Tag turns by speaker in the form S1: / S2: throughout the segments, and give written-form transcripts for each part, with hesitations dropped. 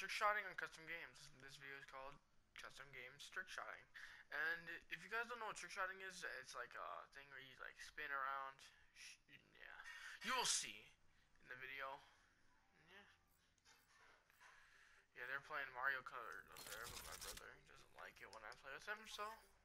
S1: trick shotting on custom games. This video is called custom games trick shotting. And if you guys don't know what trick shotting is, it's like a thing where you like spin around. Yeah, you will see in the video. Yeah, yeah, they're playing Mario Kart up there, but my brother doesn't like it when I play with him,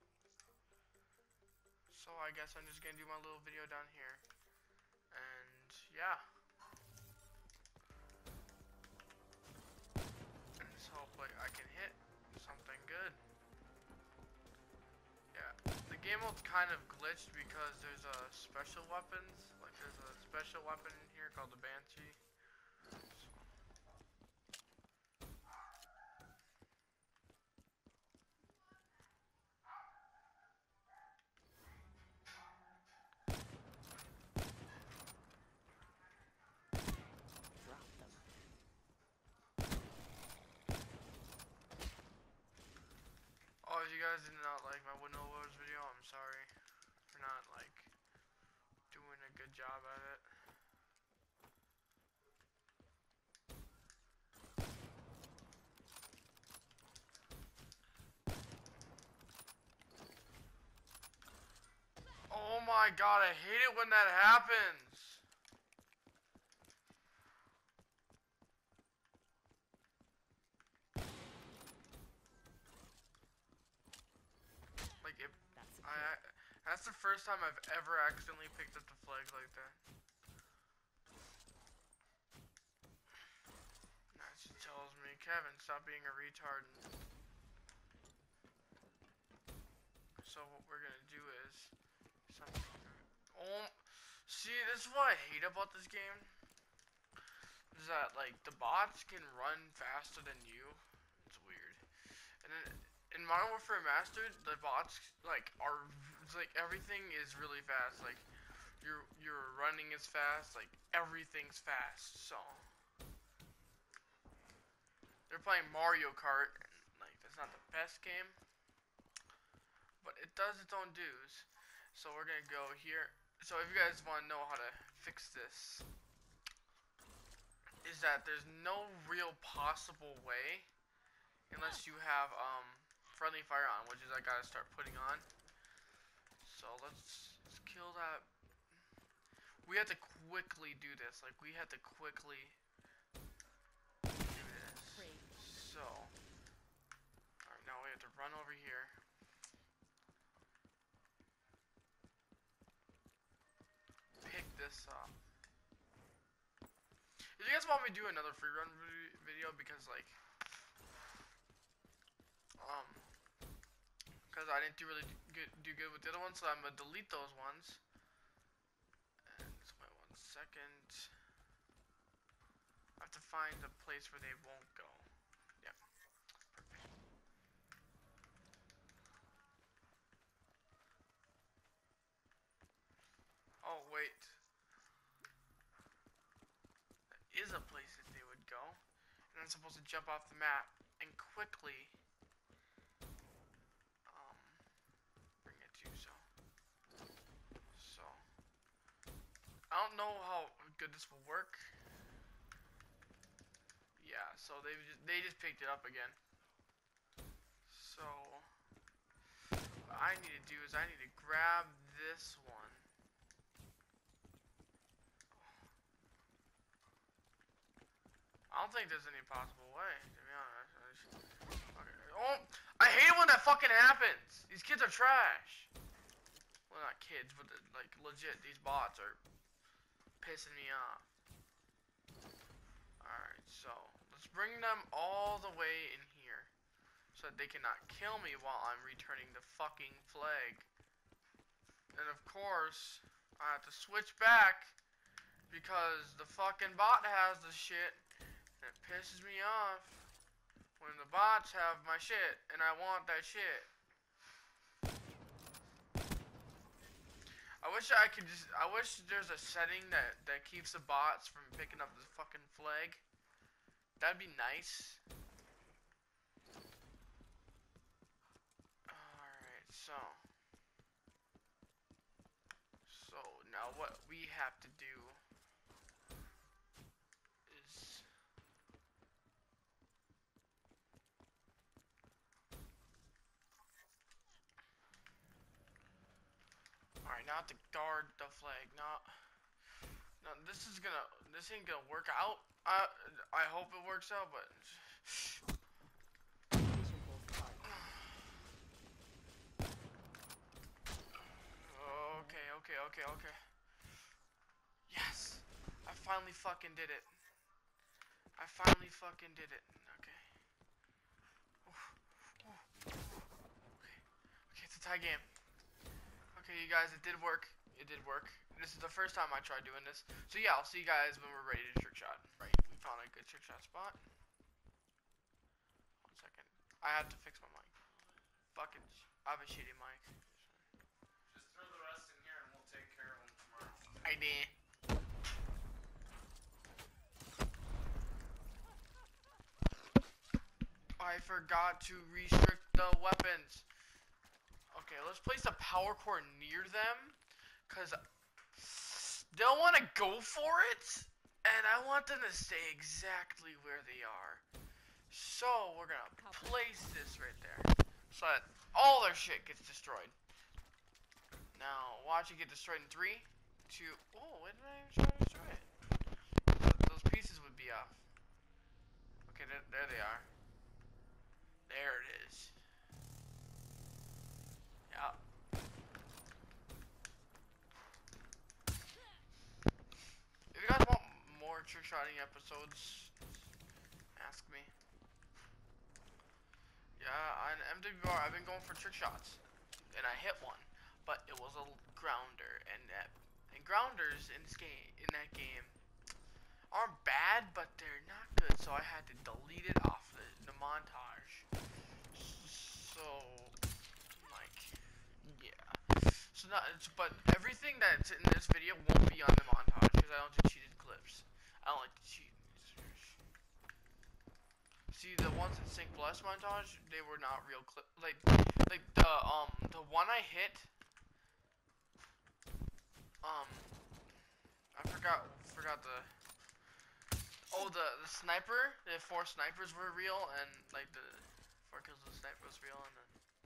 S1: so I guess I'm just gonna do my little video down here. And yeah. And just hope like I can hit something good. Yeah, the game mode's kind of glitched because there's special weapons. Like there's a special weapon in here called the Banshee.
S2: Drop them.
S1: Oh, if you guys did not like my Window Wars video, I'm sorry for not like doing a good job at it. Oh my god, I hate it when that happens. Like if that's the first time I've ever accidentally picked up the flag like that. That just tells me, Kevin, stop being a retard. So what we're gonna do is something. Oh, see, this is what I hate about this game. Is that like the bots can run faster than you. It's weird. And then in Modern Warfare Mastered, the bots like are, it's like everything is really fast. Like your running is fast. Like everything's fast. So they're playing Mario Kart. And, like that's not the best game, but it does its own dues. So we're gonna go here. So if you guys want to know how to fix this, is that there's no real possible way unless you have friendly fire on, which is I gotta start putting on. So let's kill that. We have to quickly do this. Like we have to quickly do this. So alright, now we have to run over here. Pick this up. If you guys want me to do another free run video, because like because I didn't do good with the other ones, so I'm gonna delete those ones. And just wait 1 second. I have to find a place where they won't go. Yeah, perfect. Oh wait, there is a place that they would go, and I'm supposed to jump off the map and quickly bring it to so I don't know how good this will work. Yeah, so they just picked it up again. So what I need to do is I need to grab this one. I don't think there's any possible way, to be honest. Okay. Oh, I hate it when that fucking happens. These kids are trash. Well, not kids, but like legit, these bots are pissing me off. Alright, so let's bring them all the way in here so that they cannot kill me while I'm returning the fucking flag. And of course, I have to switch back because the fucking bot has the shit. And it pisses me off when the bots have my shit and I want that shit. I wish there's a setting that keeps the bots from picking up the fucking flag. That'd be nice. Alright, so now what we have to do is not to guard the flag. Not. No, this ain't gonna work out. I hope it works out, but.
S2: Mission hold hard.
S1: Okay. Yes! I finally fucking did it. Okay. Okay, it's a tie game. Okay, you guys, it did work. This is the first time I tried doing this. So yeah, I'll see you guys when we're ready to trick shot. Right, we found a good trick shot spot. 1 second. I have to fix my mic. Fucking, I have a shitty mic.
S3: Just throw the rest in here and we'll take care of them tomorrow.
S1: I did. I forgot to restrict the weapons. Okay, let's place a power core near them, cause they'll want to go for it, and I want them to stay exactly where they are. So we're gonna place this right there, so that all their shit gets destroyed. Now watch it get destroyed in 3, 2. Oh, when did I even try to destroy it? Those pieces would be off. Okay, there they are. There it is. Yeah. If you guys want more trick shotting episodes, ask me. Yeah, on MWR I've been going for trick shots, and I hit one, but it was a grounder, and grounders in that game aren't bad, but they're not good, so I had to delete it off the montage. So, like, yeah. So but everything that's in this video won't be on the montage because I don't do cheated clips. I don't like to cheat. See, the ones in Sync Plus montage, they were not real clip. Like the one I hit. I forgot the. Oh, the sniper. The 4 snipers were real, and like the 4 kills of the sniper was real, and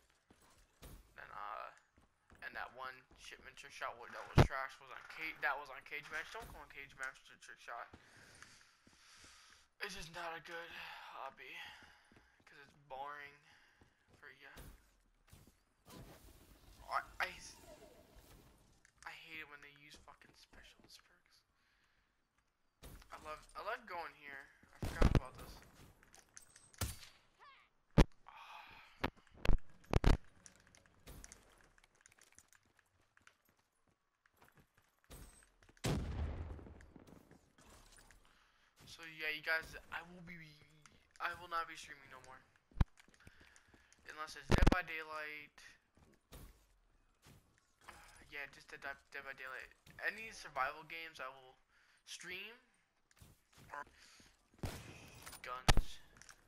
S1: then that one shipment trick shot that was trash was on Cage Match. Don't go on Cage Match to trick shot. It's just not a good hobby because it's boring for ya. I hate it when they use fucking specialist perks. I love going here. I forgot about this. So yeah, you guys, I will not be streaming no more. Unless it's Dead by Daylight. Yeah, just Dead by Daylight. Any survival games I will stream. Or guns.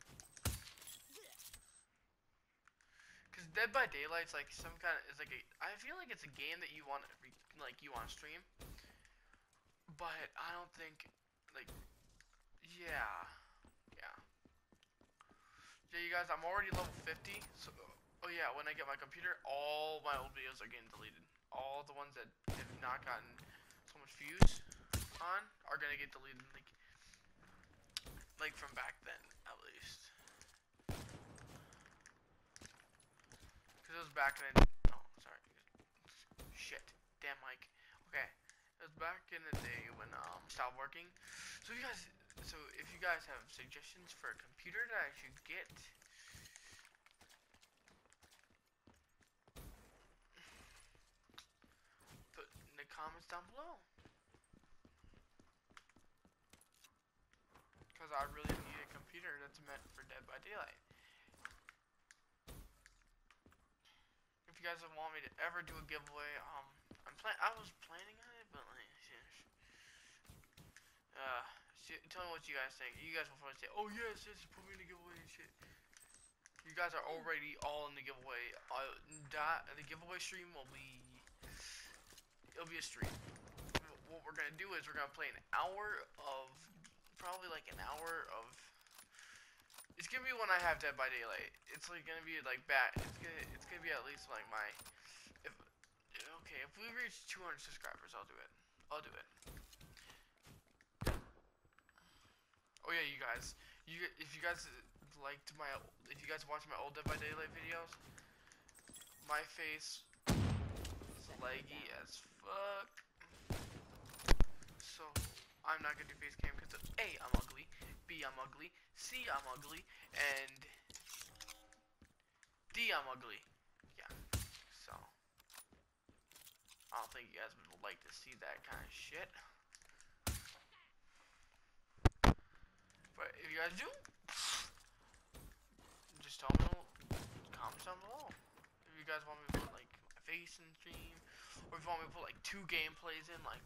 S1: Cause Dead by Daylight's like some kind of, it's like I feel like it's a game that you want to stream. But I don't think, like, yeah, you guys, I'm already level 50, so, oh yeah, when I get my computer, all my old videos are getting deleted. All the ones that have not gotten so much views on are gonna get deleted, like from back then, at least. Cause it was back in the, oh, sorry, shit, damn mic, okay. It was back in the day when, stopped working, so if you guys have suggestions for a computer that I should get, put in the comments down below. Because I really need a computer that's meant for Dead by Daylight. If you guys want me to ever do a giveaway, I was planning on it, but like, tell me what you guys think. You guys will probably say, "Oh yes, put me in the giveaway and shit." You guys are already all in the giveaway. The giveaway stream will be. It'll be a stream. What we're gonna do is we're gonna play an hour of, probably like an hour of. It's gonna be when I have Dead by Daylight. It's like gonna be like bad. It's gonna be at least like my. Okay, if we reach 200 subscribers, I'll do it. I'll do it. Oh yeah, you guys. If you guys liked my, if you guys watched my old Dead by Daylight videos, my face is laggy as fuck. So I'm not gonna do face cam because A, I'm ugly, B, I'm ugly, C, I'm ugly, and D, I'm ugly. Yeah. So I don't think you guys would like to see that kind of shit. But if you guys do, just tell me, comments down below. If you guys want me to put like my face in stream, or if you want me to put like 2 gameplays in, like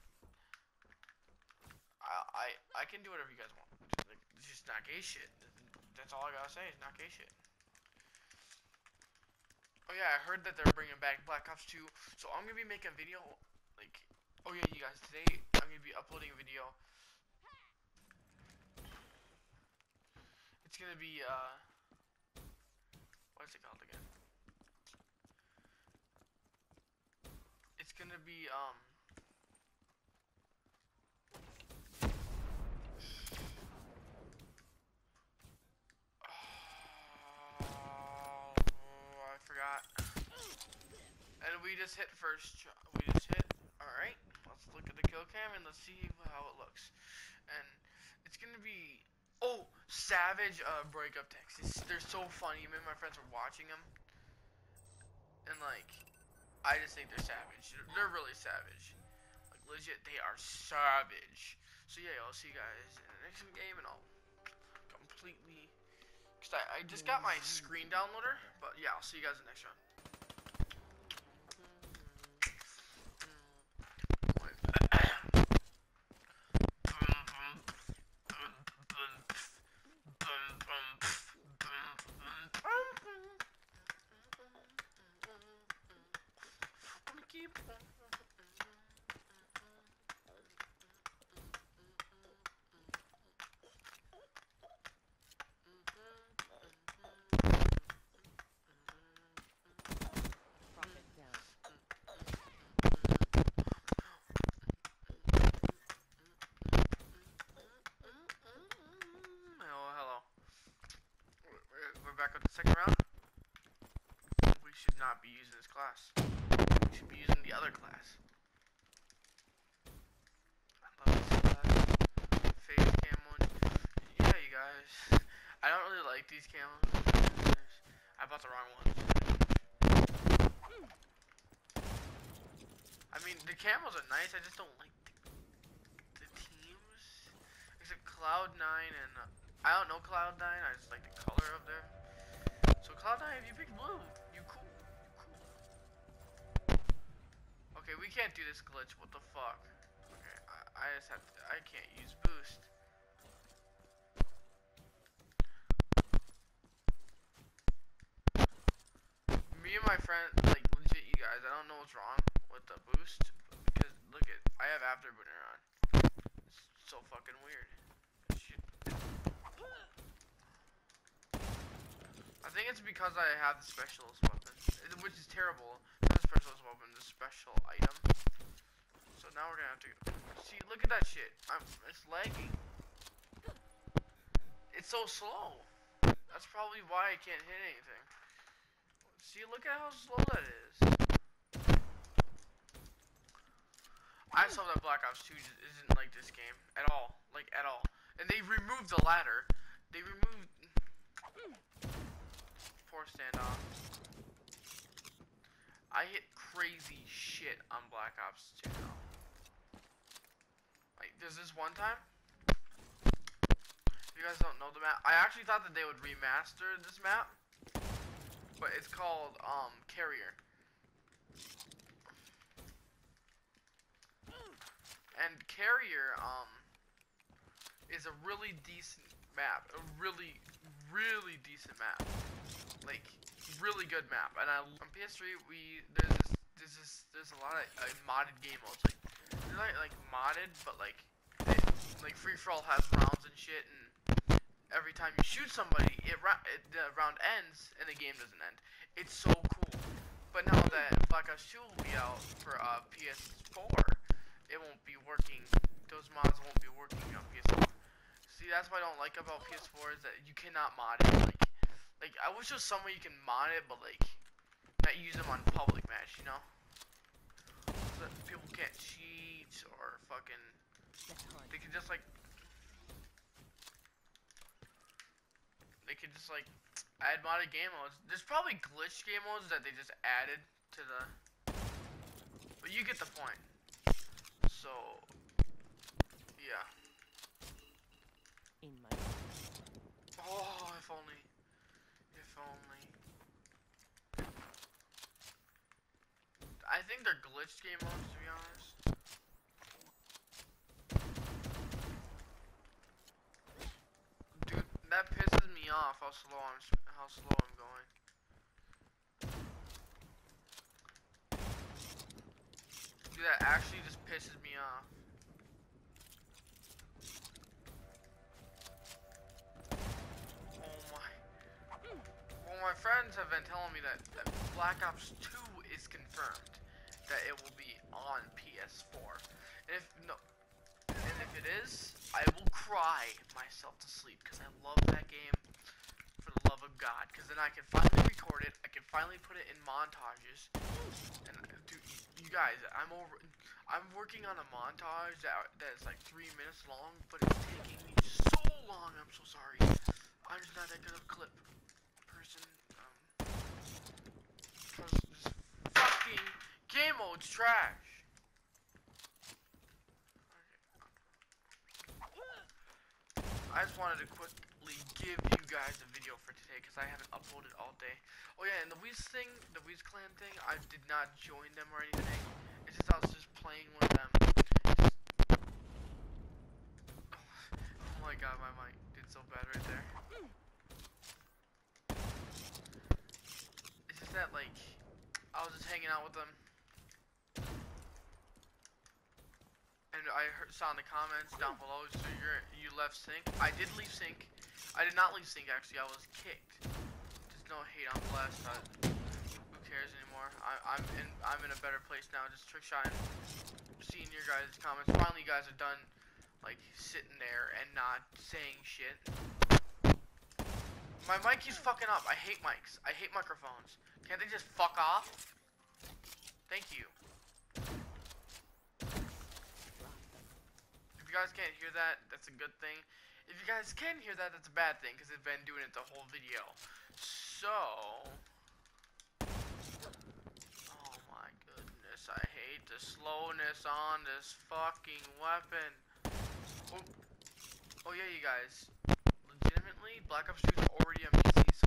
S1: I can do whatever you guys want. Like, it's just not gay shit. That's all I gotta say. It's not gay shit. Oh yeah, I heard that they're bringing back Black Ops 2, so I'm gonna be making a video. Like, oh yeah, you guys, today I'm gonna be uploading a video. It's gonna be, what is it called again? It's gonna be, I forgot. And we just hit first, alright, let's look at the kill cam and let's see how it looks. And it's gonna be, oh, Savage breakup texts. They're so funny. Me and my friends are watching them, and like, I just think they're savage. They're really savage. Like legit, they are savage. So yeah, I'll see you guys in the next game, and I'll completely. Cause I just got my screen downloader, but yeah, I'll see you guys in the next round. Back with the second round. We should not be using this class. We should be using the other class. I love this class. Face cam one. Yeah, you guys. I don't really like these camos. I bought the wrong ones. I mean, the camos are nice. I just don't like the teams. Except Cloud9 and I don't know Cloud9. I just like the color of their. So Cloud9, if you pick blue, you cool. Okay, we can't do this glitch. What the fuck? Okay, I just have to. I can't use boost. Me and my friend, like legit, you guys. I don't know what's wrong with the boost because look at, I have Afterburner on. It's so fucking weird. Shit. I think it's because I have the specialist weapon, which is terrible. The specialist weapon is a special item. So now we're gonna have to see. Look at that shit. It's lagging. It's so slow. That's probably why I can't hit anything. See, look at how slow that is. I saw that Black Ops 2 isn't like this game at all, like at all. And they removed the ladder. They removed. Poor standoff. I hit crazy shit on Black Ops 2 now. Like, there's this one time. If you guys don't know the map, I actually thought that they would remaster this map, but it's called Carrier. And Carrier is a really decent map, a really decent map. Like, really good map. And on PS3, there's a lot of modded game modes. Like, they're not like modded, but like free for all has rounds and shit. And every time you shoot somebody, the round ends and the game doesn't end. It's so cool. But now that Black Ops 2 will be out for PS4, it won't be working. Those mods won't be working on PS4. See, that's what I don't like about PS4 is that you cannot mod it. Like I wish there was some way you can mod it, but like not use them on public match, you know? So that people can't cheat or fucking. They can just like. They can just like add modded game modes. There's probably glitched game modes that they just added to the. But you get the point. So. Yeah.
S2: In my
S1: Oh, if only. If only. I think they're glitched game modes, to be honest. Dude, that pisses me off how slow I'm going. Dude, that actually just pisses me off. Well, my friends have been telling me that Black Ops 2 is confirmed that it will be on PS4. And if it is, I will cry myself to sleep because I love that game for the love of God. Because then I can finally record it. I can finally put it in montages. And dude, you guys, I'm working on a montage that is like 3 minutes long, but it's taking me so long. I'm so sorry. I'm just not that good of a clip person. Cause this fucking game mode's trash. I just wanted to quickly give you guys a video for today because I haven't uploaded all day. Oh yeah, and the Wiz thing, the Wiz Clan thing, I did not join them or anything. It's just I was just playing with them. Oh my god, my mic did so bad right there. It's just that like, I was just hanging out with them. And I saw in the comments down below, so you left sync. I did leave sync. I did not leave sync actually. I was kicked. There's no hate on Blast. Who cares anymore? I'm in a better place now. Just trick shotting. Seeing your guys' comments. Finally, you guys are done like sitting there and not saying shit. My mic keeps fucking up. I hate mics. I hate microphones. Can't they just fuck off? Thank you. If you guys can't hear that, that's a good thing. If you guys can hear that, that's a bad thing, because I've been doing it the whole video. So... Oh my goodness, I hate the slowness on this fucking weapon. Oh yeah, you guys. Legitimately, Black Ops 2 is already on PC, so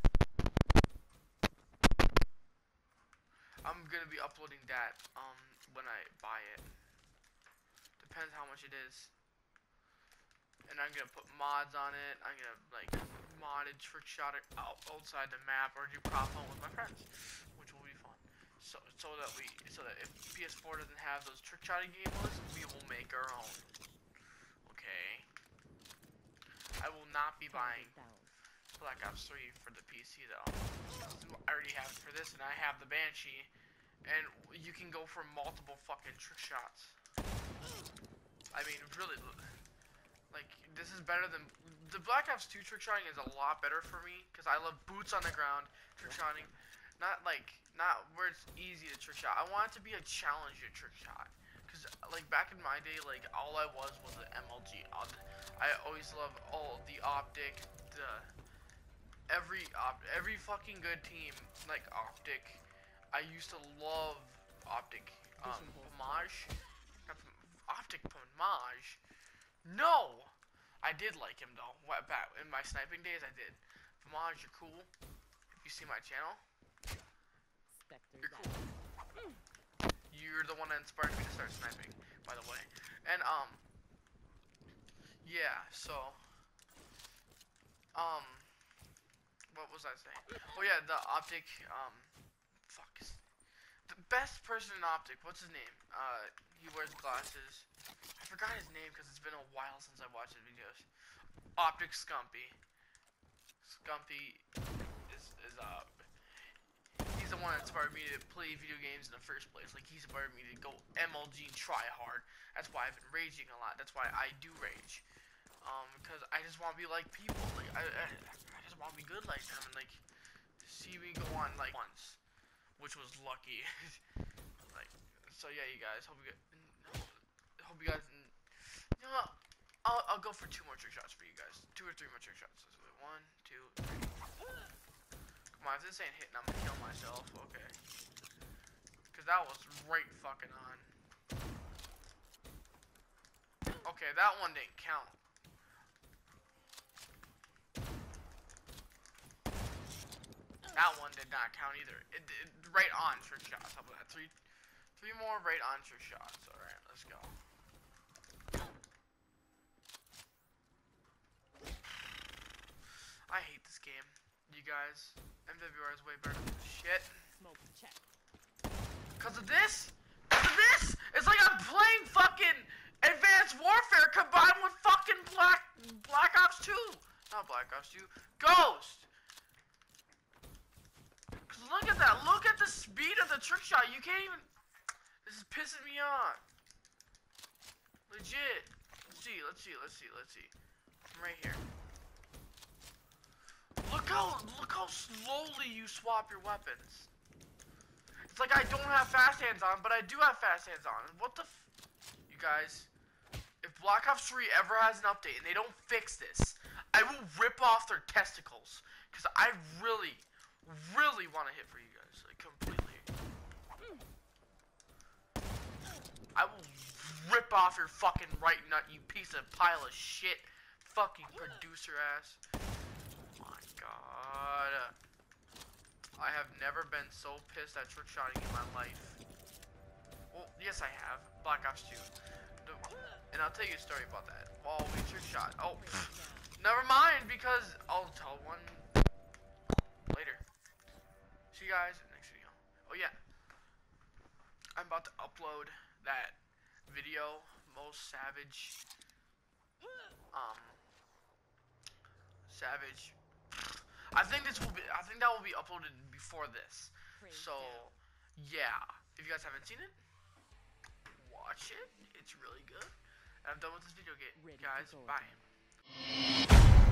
S1: I'm gonna be uploading that, when I buy it. Depends how much it is. And I'm gonna put mods on it. I'm gonna like modded trick shot it outside the map or do prop hunt with my friends, which will be fun. So that if PS4 doesn't have those trick shotting game modes, we will make our own. Okay. I will not be buying Black Ops 3 for the PC though. I already have it for this, and I have the Banshee, and you can go for multiple fucking trick shots. I mean, really. Like, this is better than... The Black Ops 2 trick shotting is a lot better for me, because I love boots on the ground trick shotting. Not where it's easy to trick shot. I want it to be a challenger trick shot. Because, like, back in my day, like, all I was an MLG. I always loved all the Optic, every fucking good team, like, Optic. I used to love Optic, Pomage. Optic Pomage. No! I did like him though. Back in my sniping days, I did. Famaj, you're cool. If you see my channel, you're cool. You're the one that inspired me to start sniping, by the way. And yeah. So, what was I saying? Oh yeah, the Optic. Fuck. The best person in Optic. What's his name? He wears glasses. I forgot his name because it's been a while since I watched his videos. Optic Scumpy. Scumpy is he's the one that inspired me to play video games in the first place. Like, he inspired me to go MLG and try hard. That's why I've been raging a lot. That's why I do rage. Because I just want to be like people. Like, I just want to be good like them. And, like, see me go on, like, once. Which was lucky. Like, so yeah, you guys. Hope you guys... You know what? I'll go for 2 more trick shots for you guys. 2 or 3 more trick shots. So 1, 2, 3. Come on, if this ain't hitting, I'm gonna kill myself. Okay. Because that was right fucking on. Okay, that one didn't count. That one did not count either. It right on trick shots. How about that? 3 more right on trick shots. Alright, let's go. I hate this game. You guys, MWR is way better than this shit.
S2: Smoke check.
S1: Cause of this? It's like I'm playing fucking Advanced Warfare combined with fucking Black Ops 2. Not Black Ops 2. Ghost. Cause look at that. Look at the speed of the trick shot. You can't even... This is pissing me off. Legit. Let's see. I'm right here. Look how slowly you swap your weapons. It's like I don't have fast hands on, but I do have fast hands on. What the you guys, if Black Ops 3 ever has an update and they don't fix this, I will rip off their testicles. Because I really want to hit for you guys. Like, completely. I will rip off your fucking right nut, you piece of pile of shit. Fucking producer ass. My God. I have never been so pissed at trick shotting in my life. Well, yes I have. Black Ops 2. And I'll tell you a story about that. While we trick shot. Oh, never mind, because I'll tell one later. See you guys in the next video. Oh yeah. I'm about to upload that video, most savage. Savage. I think that will be uploaded before this. So, yeah. If you guys haven't seen it, watch it. It's really good. And I'm done with this video, guys. Bye.